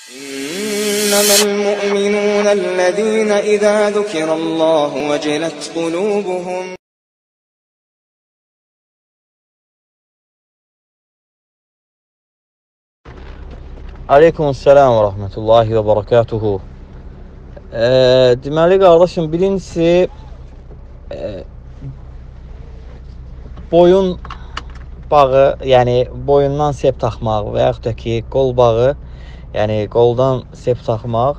إنما المؤمنون الذين إذا ذكر الله وجلت قلوبهم. Aleykümselam və rəhmətullahi və barakatuhu. Deməli qardaşım, birincisi boyun bağı, yəni boyundan sep taxmaq və yaxud da ki qol bağı, yəni qoldan sep taxmaq,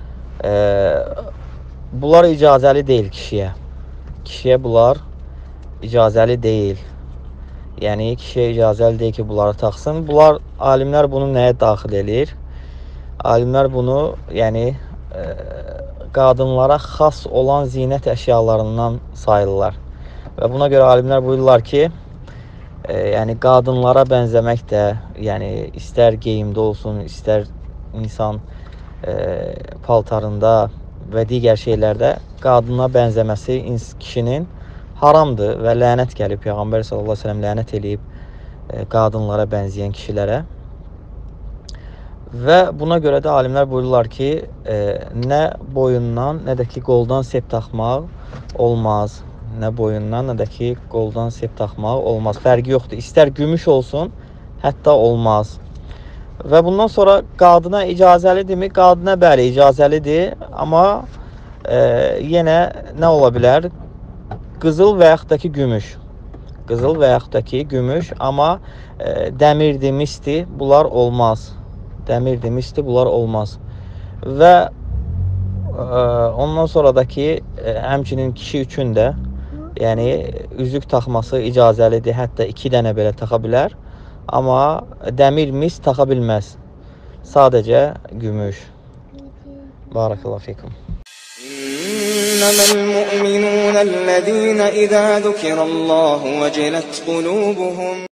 bunlar icazəli deyil kişiyə. Kişiyə bunlar icazəli deyil. Yəni kişiyə icazəli deyil ki, bunları taxsın. Bunlar, alimlər bunu nəyə daxil edir? Alimlər bunu, yəni qadınlara xas olan zinət əşyalarından sayırlar. Və buna görə alimlər buyururlar ki, yəni qadınlara bənzəmək də, yəni istər geyimdə olsun, istər insan paltarında və digər şeylərdə qadına bənzəməsi kişinin haramdır və lənət gəlib. Peyğəmbər sallallahu əleyhi və səlləm lənət eləyib qadınlara bənzəyən kişilərə. Və buna görə də alimlər buyururlar ki, nə boyundan, nə də ki qoldan sep taxmaq olmaz. Nə boyundan, nə də ki qoldan sep taxmaq olmaz. Fərqi yoxdur. İstər gümüş olsun, hətta olmaz. Və bundan sonra qadına icazəlidirmi? Qadına bəli, icazəlidir. Amma yenə nə ola bilər? Qızıl və yaxud da ki gümüş. Qızıl və yaxud da ki gümüş, amma dəmirdir, misdir, bunlar olmaz. Dəmirdir, misdir, bunlar olmaz. Və ondan sonra da ki, həmçinin kişi üçün də, yəni üzük taxması icazəlidir, hətta 2 dənə belə taxa bilər. Amma dəmir, mis taxa bilməz. Sadəcə gümüş. Barakallahu fikum. إنما المؤمنون الذين إذا ذكر الله وجلت قلوبهم.